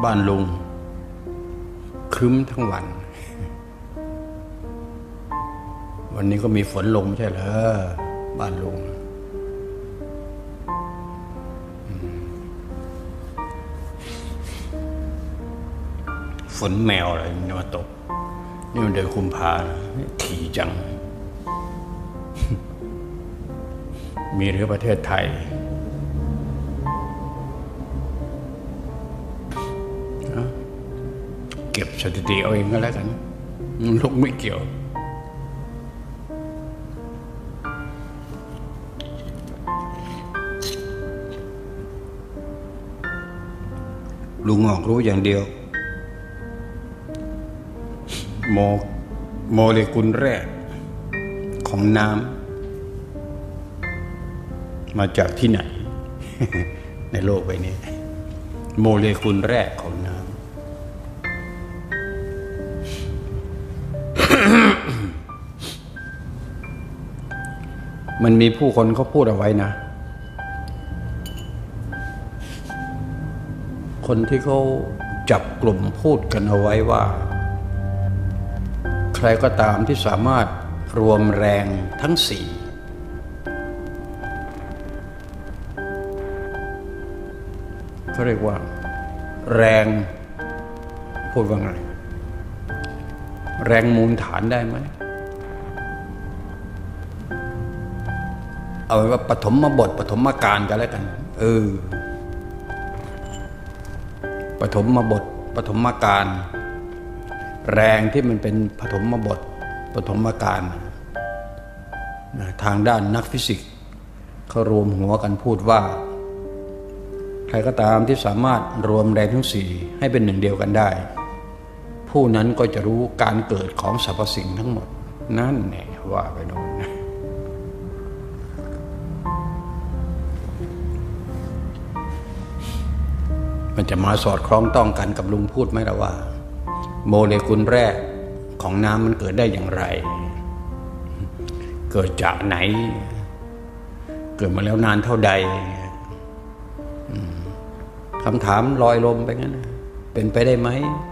บ้านลุงครึ้มทั้งวันวันนี้ก็มีฝนลงไม่ใช่เหรอบ้านลุงฝนแมวอะไรมันมาตกนี่มันเดือนกุมภาพันธ์ถี่จังมีหรือประเทศไทยเก็บสถิติเอาเองก็แล้วกันลูกไม่เกี่ยวลุงออกรู้อย่างเดียวโมเลกุลแรกของน้ำมาจากที่ไหน ในโลกใบนี้โมเลกุลแรกของน้ำ มันมีผู้คนเขาพูดเอาไว้นะคนที่เขาจับกลุ่มพูดกันเอาไว้ว่าใครก็ตามที่สามารถรวมแรงทั้งสี่เขาเรียกว่าแรงพูดว่าไงแรงมูลฐานได้ไหมเอาไว้ว่าปฐมบทปฐมกาลกันแล้วกันปฐมบทปฐมกาลแรงที่มันเป็นปฐมบทปฐมกาลทางด้านนักฟิสิกส์เขารวมหัวกันพูดว่าใครก็ตามที่สามารถรวมแรงทั้งสี่ให้เป็นหนึ่งเดียวกันได้ผู้นั้นก็จะรู้การเกิดของสรรพสิ่งทั้งหมดนั่นแน่ว่าไปโน่นมันจะมาสอดคล้องต้องกันกับลุงพูดไหมล่ะว่าโมเลกุลแรกของน้ำมันเกิดได้อย่างไรเกิดจากไหนเกิดมาแล้วนานเท่าใดคำถามลอยลมไปงั้นเป็นไปได้ไหม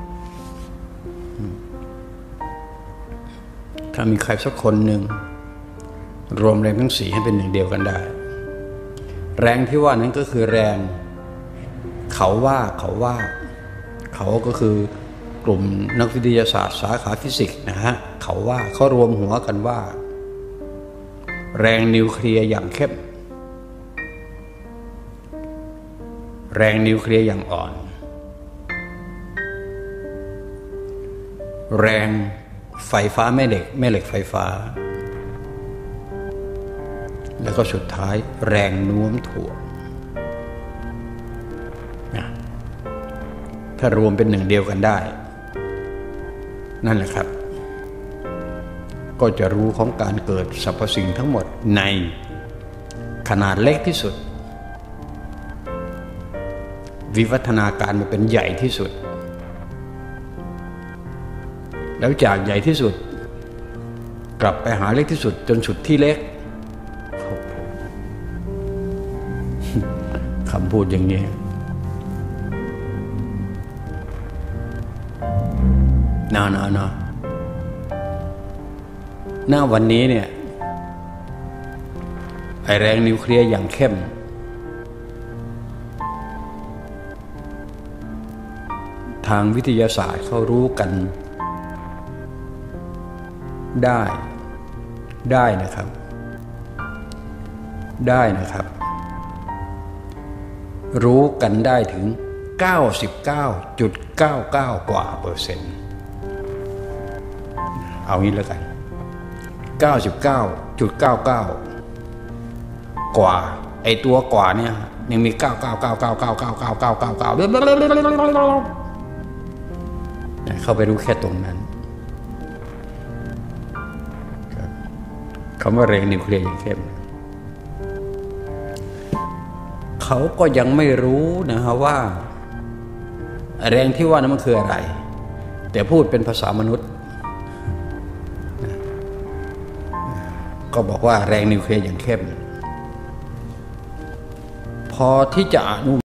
ถ้ามีใครสักคนหนึ่งรวมแรงทั้งสี่ให้เป็นหนึ่งเดียวกันได้แรงที่ว่านั้นก็คือแรงเขาก็คือกลุ่มนักวิทยาศาสตร์สาขาฟิสิกส์นะฮะเขารวมหัวกันว่าแรงนิวเคลียร์อย่างเข้มแรงนิวเคลียร์อย่างอ่อนแรงไฟฟ้าแม่เหล็กไฟฟ้าแล้วก็สุดท้ายแรงโน้มถ่วงถ้ารวมเป็นหนึ่งเดียวกันได้นั่นแหละครับก็จะรู้ของการเกิดสรรพสิ่งทั้งหมดในขนาดเล็กที่สุดวิวัฒนาการมาเป็นใหญ่ที่สุดแล้วจากใหญ่ที่สุดกลับไปหาเล็กที่สุดจนสุดที่เล็กคำพูดอย่างนี้หน้าวันนี้เนี่ยไอแรงนิวเคลียร์อย่างเข้มทางวิทยาศาสตร์เขารู้กันได้นะครับรู้กันได้ถึง 99.99 กว่าเปอร์เซ็นต์เอางี้แล้วกัน 99.99 กว่าไอตัวกว่าเนี่ยยังมี 9999999999เข้าไปรู้แค่ตรงนั้นคำว่าแรงนิวเคลียร์อย่างเข้มเขาก็ยังไม่รู้นะฮะว่าแรงที่ว่านั้นมันคืออะไรแต่พูดเป็นภาษามนุษย์ก็บอกว่าแรงนิวเคลียร์อย่างเข้มพอที่จะอนุ